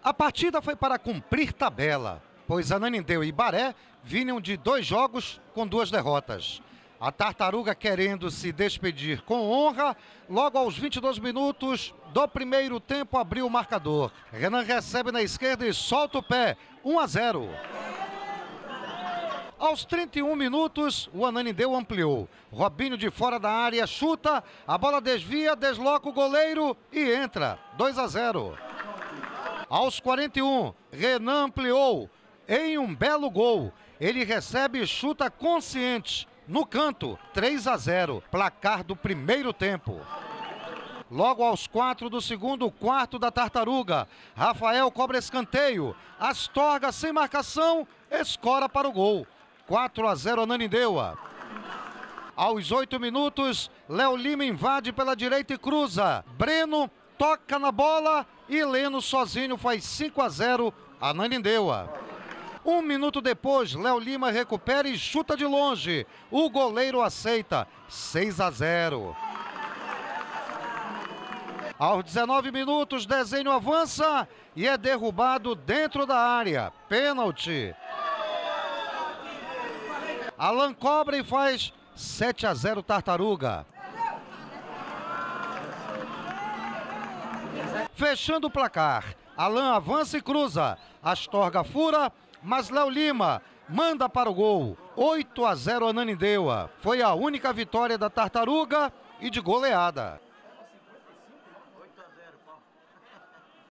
A partida foi para cumprir tabela, pois Ananindeua e Baré vinham de 2 jogos com 2 derrotas. A Tartaruga, querendo se despedir com honra, logo aos 22 minutos do primeiro tempo abriu o marcador. Renan recebe na esquerda e solta o pé, 1-0. Aos 31 minutos, o Ananindeua ampliou. Robinho de fora da área chuta, a bola desvia, desloca o goleiro e entra, 2-0. Aos 41, Renan ampliou em um belo gol. Ele recebe e chuta consciente no canto, 3-0, placar do primeiro tempo. Logo aos 4 do segundo, quarto da Tartaruga, Rafael cobra escanteio, Astorga sem marcação, escora para o gol, 4-0 Ananindeua. Aos 8 minutos, Léo Lima invade pela direita e cruza, Breno toca na bola e Leno sozinho faz 5-0 Ananindeua. 1 minuto depois, Léo Lima recupera e chuta de longe. O goleiro aceita, 6-0. Aos 19 minutos, Desenho avança e é derrubado dentro da área. Pênalti. Alan cobra e faz 7-0 Tartaruga. Fechando o placar, Alan avança e cruza. Astorga fura, mas Léo Lima manda para o gol. 8-0 Ananindeua. Foi a única vitória da Tartaruga e de goleada.